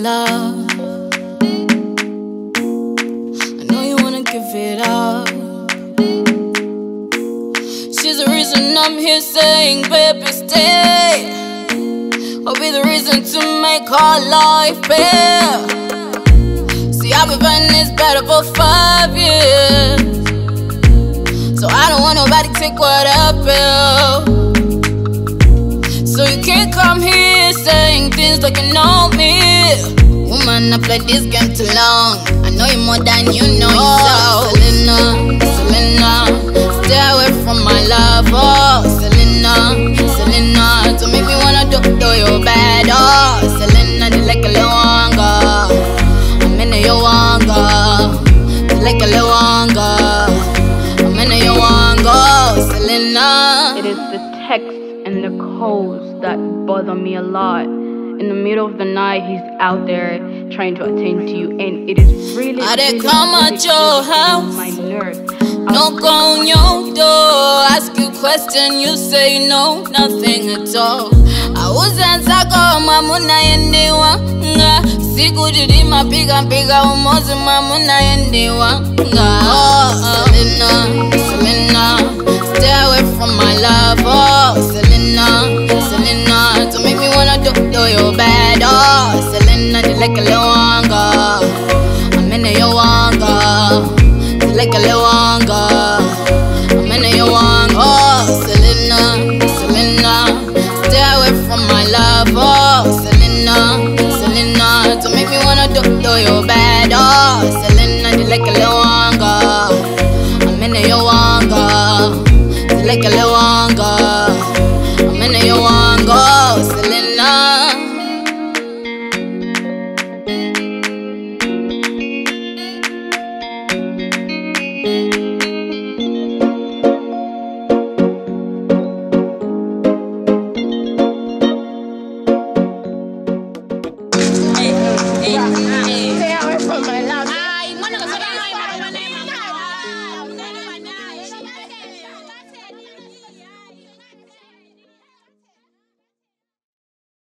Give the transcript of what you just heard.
love. I know you wanna give it up. She's the reason I'm here saying, baby, stay. I'll be the reason to make our life better. See, I've been fighting this battle for 5 years, so I don't want nobody to take what I feel. So you can't come here saying things like you know me. Woman, I played this game too long. I know you more than you know yourself. Selina, Selina, stay away from my love. Oh, Selina, Selina, to make me wanna do you bad. Oh, Selina, you like a little longer. I'm in your longer. You like a little longer. I'm in your longer. Selina. It is the text and the calls that bother me a lot. In the middle of the night, he's out there trying to attend to you, and it is really, really come at your house, my nerves. Knock on your door, ask you question, you say no, nothing at all. I was ansaka mamuna yendewa nga siku judi mapiga piga umozi mamuna yendewa nga. Selina, Selina, stay away from my love. Oh, Selina, Selina, to make me wanna do you bad. Oh, Selina, you like a little